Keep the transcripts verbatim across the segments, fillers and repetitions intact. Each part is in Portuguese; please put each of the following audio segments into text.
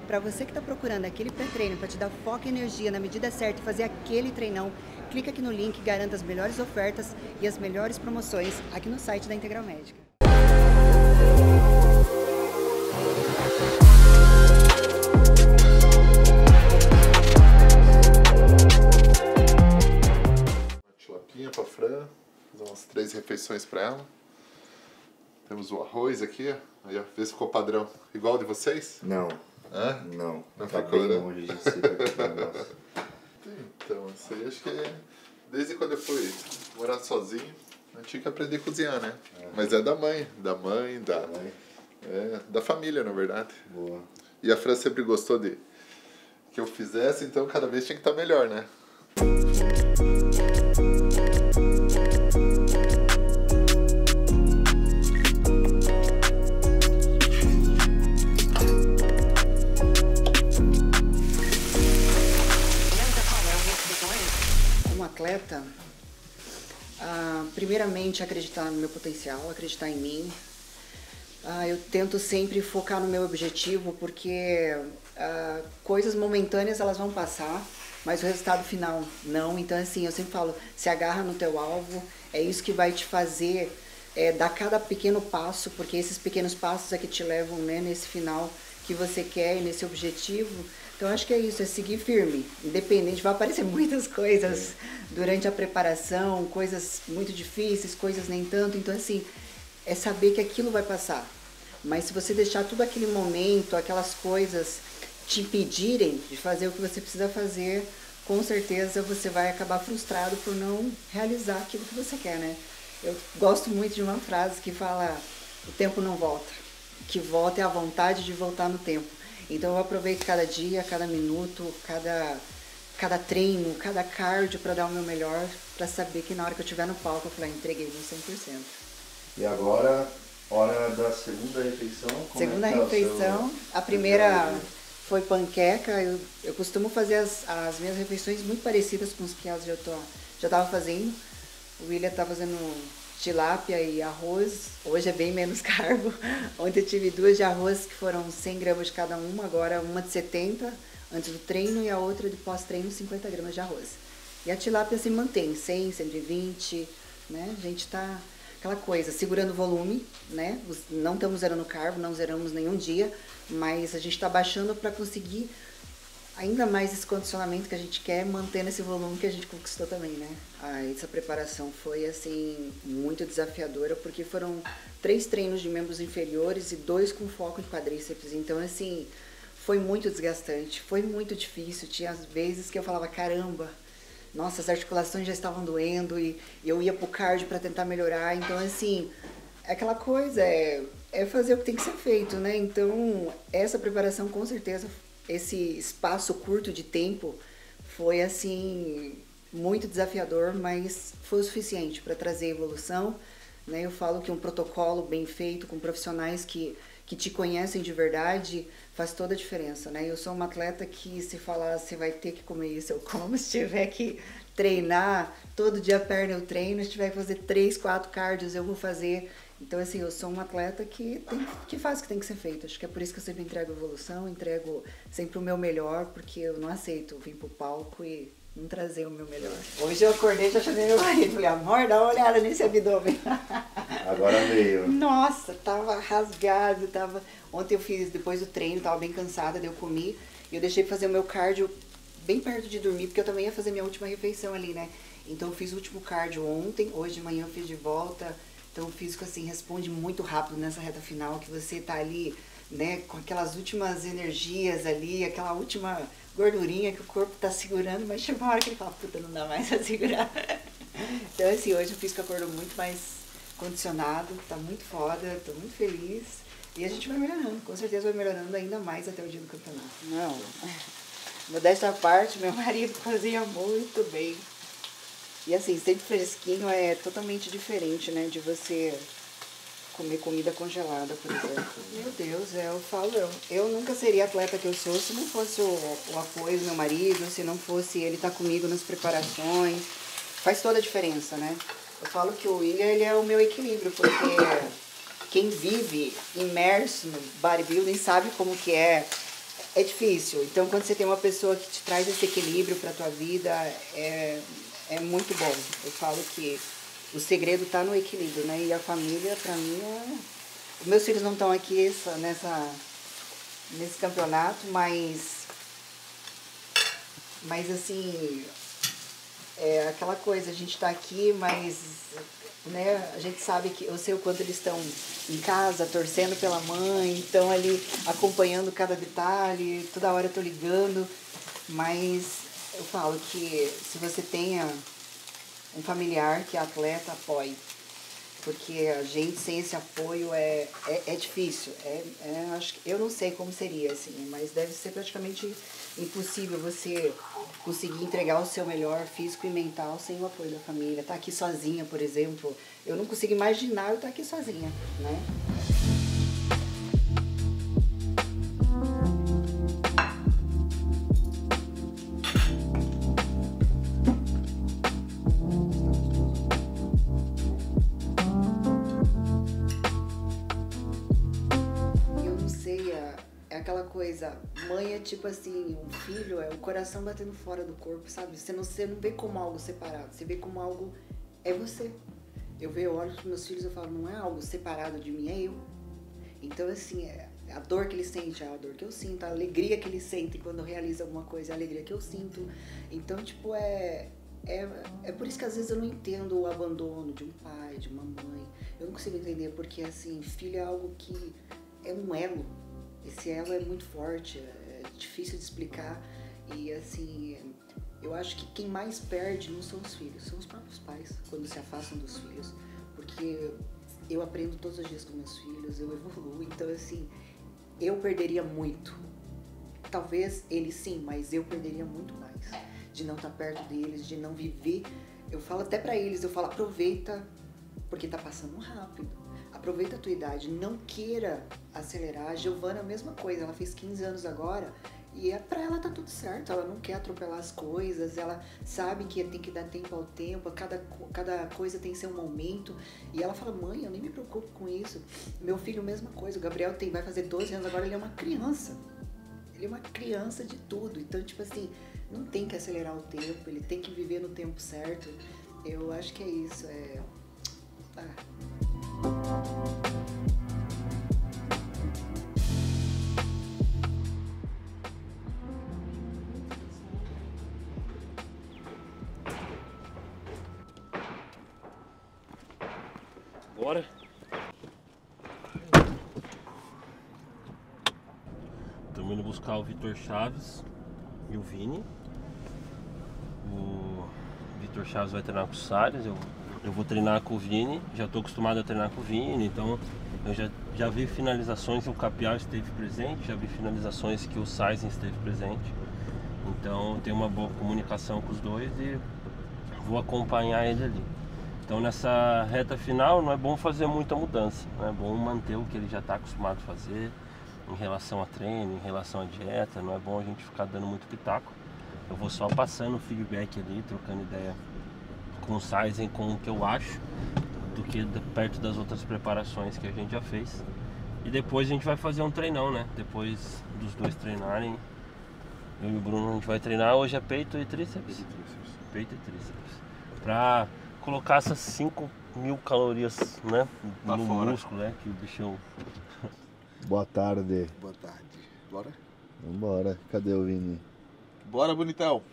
Para você que está procurando aquele pré-treino para te dar foco e energia na medida certa e fazer aquele treinão, clica aqui no link e garanta as melhores ofertas e as melhores promoções aqui no site da Integral Médica. Uma tilapinha para a Fran, fazer umas três refeições para ela. Temos o arroz aqui, aí ó, vê se ficou padrão. Igual de vocês? Não. Hã? Não. Não tá ficou, bem né? longe de ser daqui, negócio. Então, isso aí acho que é... Desde quando eu fui morar sozinho, eu tinha que aprender a cozinhar, né? É. Mas é da mãe, da mãe, da... Da, mãe. É, da família, na verdade. Boa. E a Fran sempre gostou de que eu fizesse, então cada vez tinha que estar melhor, né? Como atleta, ah, primeiramente acreditar no meu potencial, acreditar em mim. Ah, eu tento sempre focar no meu objetivo, porque ah, coisas momentâneas elas vão passar, mas o resultado final não. Então assim, eu sempre falo, se agarra no teu alvo, é isso que vai te fazer é, dar cada pequeno passo, porque esses pequenos passos é que te levam, né, nesse final que você quer, nesse objetivo. Então acho que é isso, é seguir firme, independente, vai aparecer muitas coisas durante a preparação, coisas muito difíceis, coisas nem tanto, então assim, é saber que aquilo vai passar. Mas se você deixar tudo aquele momento, aquelas coisas te impedirem de fazer o que você precisa fazer, com certeza você vai acabar frustrado por não realizar aquilo que você quer, né? Eu gosto muito de uma frase que fala, o tempo não volta, o que volta é a vontade de voltar no tempo. Então eu aproveito cada dia, cada minuto, cada, cada treino, cada cardio para dar o meu melhor, para saber que na hora que eu estiver no palco eu falar, entreguei no cem por cento. E agora, hora da segunda refeição. Como segunda é que tá refeição, seu... a primeira foi panqueca. Eu, eu costumo fazer as, as minhas refeições muito parecidas com os que eu já tô, já estava fazendo. O William tá fazendo tilápia e arroz, hoje é bem menos carbo. Ontem eu tive duas de arroz que foram cem gramas de cada uma, agora uma de setenta antes do treino e a outra de pós-treino cinquenta gramas de arroz. E a tilápia se mantém, cem, cento e vinte, né? A gente tá aquela coisa, segurando o volume, né? Não estamos zerando carbo, não zeramos nenhum dia, mas a gente está baixando para conseguir ainda mais esse condicionamento que a gente quer, mantendo esse volume que a gente conquistou também, né? Ah, essa preparação foi, assim, muito desafiadora, porque foram três treinos de membros inferiores e dois com foco em quadríceps. Então, assim, foi muito desgastante, foi muito difícil. Tinha às vezes que eu falava, caramba, nossa, as articulações já estavam doendo e eu ia pro cardio para tentar melhorar. Então, assim, é aquela coisa, é, é fazer o que tem que ser feito, né? Então, essa preparação, com certeza, esse espaço curto de tempo foi, assim, muito desafiador, mas foi o suficiente para trazer evolução, né? Eu falo que um protocolo bem feito, com profissionais que, que te conhecem de verdade, faz toda a diferença, né? Eu sou uma atleta que, se falar, você vai ter que comer isso, eu como. Se tiver que treinar, todo dia a perna eu treino, se tiver que fazer três, quatro cardios, eu vou fazer. Então, assim, eu sou uma atleta que, tem, que faz o que tem que ser feito. Acho que é por isso que eu sempre entrego evolução, entrego sempre o meu melhor, porque eu não aceito vir pro palco e não trazer o meu melhor. Hoje eu acordei e já chamei meu marido. Falei, amor, dá uma olhada nesse abdômen. Agora veio. Nossa, tava rasgado, tava... Ontem eu fiz, depois do treino, tava bem cansada, daí eu comi. E eu deixei pra fazer o meu cardio bem perto de dormir, porque eu também ia fazer minha última refeição ali, né? Então eu fiz o último cardio ontem, hoje de manhã eu fiz de volta. Então o físico, assim, responde muito rápido nessa reta final, que você tá ali, né, com aquelas últimas energias ali, aquela última gordurinha que o corpo tá segurando, mas chega uma hora que ele fala, puta, não dá mais pra segurar. Então, assim, hoje o físico acordou muito mais condicionado, tá muito foda, tô muito feliz. E a gente vai melhorando, com certeza vai melhorando ainda mais até o dia do campeonato. Não, modéstia à parte, meu marido cozinha muito bem. E assim, sempre fresquinho é totalmente diferente, né, de você comer comida congelada, por exemplo. Meu Deus, é, eu falo, eu, eu nunca seria a atleta que eu sou se não fosse o, o apoio do meu marido, se não fosse ele estar comigo nas preparações. Faz toda a diferença, né? Eu falo que o William, ele é o meu equilíbrio, porque quem vive imerso no bodybuilding sabe como que é é difícil. Então, quando você tem uma pessoa que te traz esse equilíbrio para a tua vida, é, é muito bom. Eu falo que o segredo está no equilíbrio, né? E a família, para mim, é... Meus filhos não estão aqui essa, nessa, nesse campeonato, mas... Mas, assim... É aquela coisa, a gente está aqui, mas... Né, a gente sabe que eu sei o quanto eles estão em casa, torcendo pela mãe, estão ali acompanhando cada detalhe, toda hora eu tô ligando, mas eu falo que se você tenha um familiar que é atleta, apoie, porque a gente sem esse apoio é, é, é difícil, é, é, acho, eu não sei como seria, assim, mas deve ser praticamente impossível você conseguir entregar o seu melhor físico e mental sem o apoio da família. Tá aqui sozinha, por exemplo, eu não consigo imaginar eu estar aqui sozinha, né? Aquela coisa, mãe é tipo assim, um filho é o coração batendo fora do corpo, sabe? Você não, você não vê como algo separado, você vê como algo é você. Eu vejo, eu olho pros meus filhos e falo, não é algo separado de mim, é eu. Então assim, é, a dor que eles sentem é a dor que eu sinto, a alegria que eles sentem quando realizam alguma coisa é a alegria que eu sinto. Então, tipo, é, é, é por isso que às vezes eu não entendo o abandono de um pai, de uma mãe. Eu não consigo entender porque, assim, filho é algo que é um elo. Esse elo é muito forte, é difícil de explicar e assim, eu acho que quem mais perde não são os filhos, são os próprios pais quando se afastam dos filhos, porque eu aprendo todos os dias com meus filhos, eu evoluo, então assim, eu perderia muito, talvez eles sim, mas eu perderia muito mais, de não estar perto deles, de não viver, eu falo até pra eles, eu falo aproveita, porque tá passando rápido. Aproveita a tua idade, não queira acelerar. A Giovana é a mesma coisa, ela fez quinze anos agora e é, pra ela tá tudo certo, ela não quer atropelar as coisas, ela sabe que tem que dar tempo ao tempo, cada, cada coisa tem seu momento e ela fala, mãe, eu nem me preocupo com isso. Meu filho, mesma coisa, o Gabriel tem, vai fazer doze anos agora, ele é uma criança, ele é uma criança de tudo, então tipo assim, não tem que acelerar o tempo, ele tem que viver no tempo certo. Eu acho que é isso, é... Ah. Bora. Estamos indo buscar o Vitor Chaves e o Vini. O Vitor Chaves vai treinar com o Salles, eu, eu vou treinar com o Vini. Já estou acostumado a treinar com o Vini, então eu já, já vi finalizações que o Capial esteve presente, já vi finalizações que o Sainz esteve presente. Então tenho uma boa comunicação com os dois e vou acompanhar ele ali. Então nessa reta final não é bom fazer muita mudança, né? É bom manter o que ele já está acostumado a fazer em relação a treino, em relação à dieta, não é bom a gente ficar dando muito pitaco. Eu vou só passando o feedback ali, trocando ideia com o Saizen, com o que eu acho, do que perto das outras preparações que a gente já fez. E depois a gente vai fazer um treinão, né? Depois dos dois treinarem, eu e o Bruno a gente vai treinar, hoje é peito e tríceps. Peito e tríceps. Pra colocar essas cinco mil calorias, né, Lá no fora. músculo, né, que o bichão... Boa tarde. Boa tarde. Bora? Vambora. Cadê o Vini? Bora, bonitão.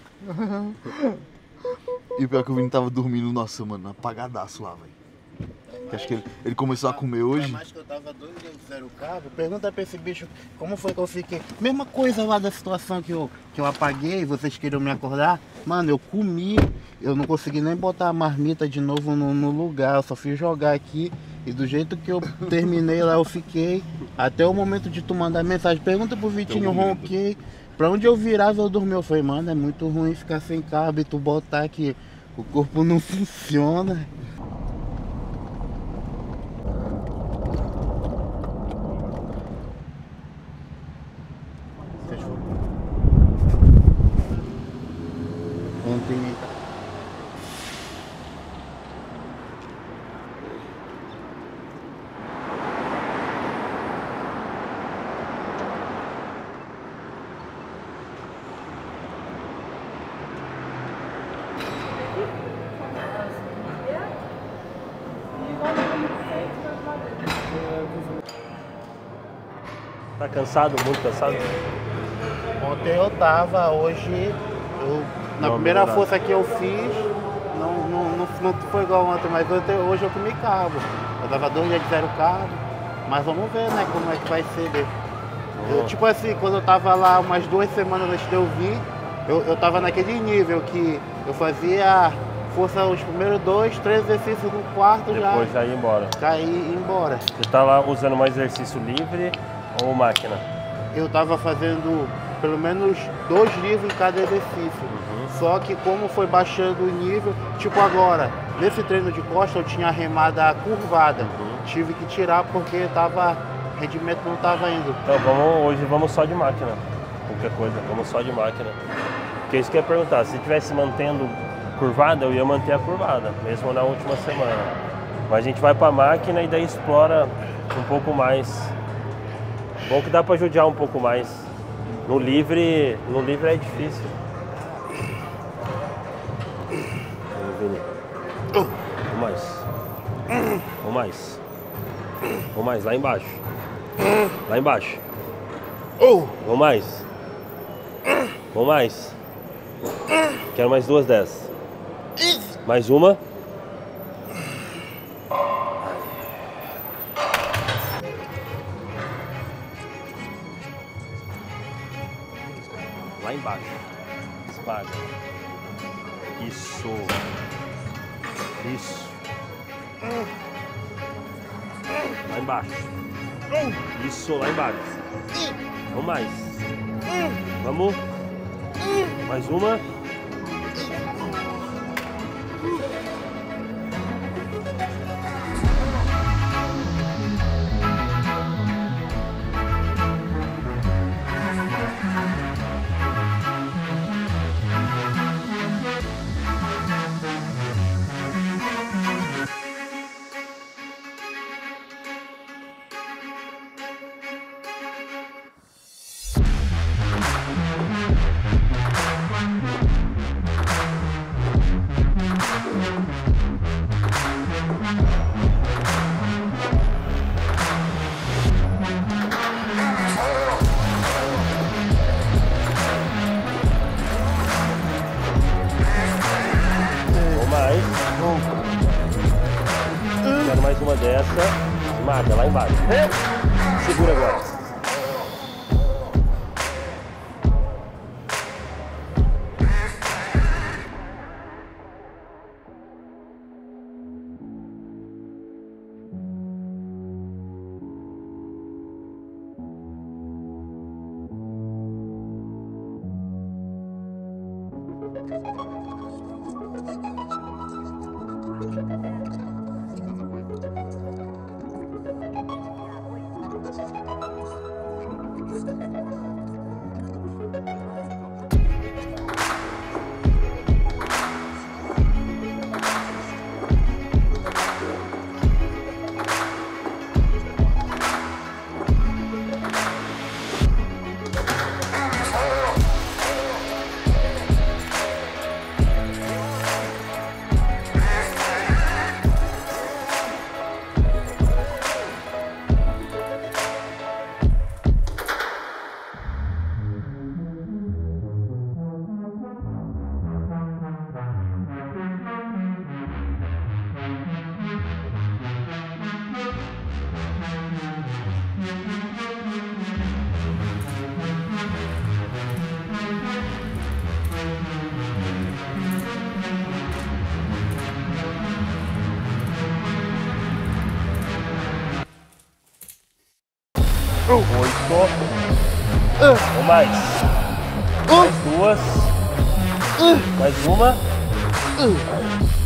E o pior que o Vini tava dormindo, nossa, mano, apagadaço lá, velho. Acho que ele, ele começou a comer hoje. Mais que eu tava doido, eles fizeram o carro. Pergunta pra esse bicho como foi que eu fiquei. Mesma coisa lá da situação que eu, que eu apaguei, vocês queriam me acordar. Mano, eu comi, eu não consegui nem botar a marmita de novo no, no lugar. Eu só fiz jogar aqui. E do jeito que eu terminei lá, eu fiquei. Até o momento de tu mandar mensagem. Pergunta pro Vitinho, ronquei. Pra onde eu virava, eu dormi. Eu falei, mano, é muito ruim ficar sem carbo e tu botar que o corpo não funciona. Ontem Tá cansado? Muito cansado? Ontem eu tava, hoje, eu, na Não, primeira melhorado. força que eu fiz, não, não, não, não foi igual ontem, mas ontem, hoje eu comi carbo. Eu tava dois dias de zero carbo, mas vamos ver, né, como é que vai ser. Né? Eu, tipo assim, quando eu tava lá umas duas semanas antes de eu vir, eu, eu tava naquele nível que eu fazia força os primeiros dois, três exercícios no quarto, Depois já já ir embora. caí e ir embora. Você tá lá usando mais exercício livre ou máquina? Eu tava fazendo pelo menos dois livros em cada exercício. Só que como foi baixando o nível, tipo agora, nesse treino de costa eu tinha a remada curvada. Tive que tirar porque tava, o rendimento não tava indo. Então vamos, hoje vamos só de máquina. Qualquer coisa, vamos só de máquina. Porque isso que eu ia perguntar, se estivesse mantendo curvada, eu ia manter a curvada, mesmo na última semana. Mas a gente vai pra máquina e daí explora um pouco mais. Bom que dá pra judiar um pouco mais. No livre, no livre é difícil. Vamos mais. Vamos mais. Vamos mais, lá embaixo. Lá embaixo. Vamos mais. Vamos mais. Quero mais duas dessas. Mais uma. Lá embaixo. Espada. Isso. Isso. Lá embaixo. Isso, lá embaixo. Vamos mais. Vamos. Mais uma. Quero mais uma dessa. Maga, lá embaixo. Segura agora. Oito. Ou mais. Mais duas. Mais uma.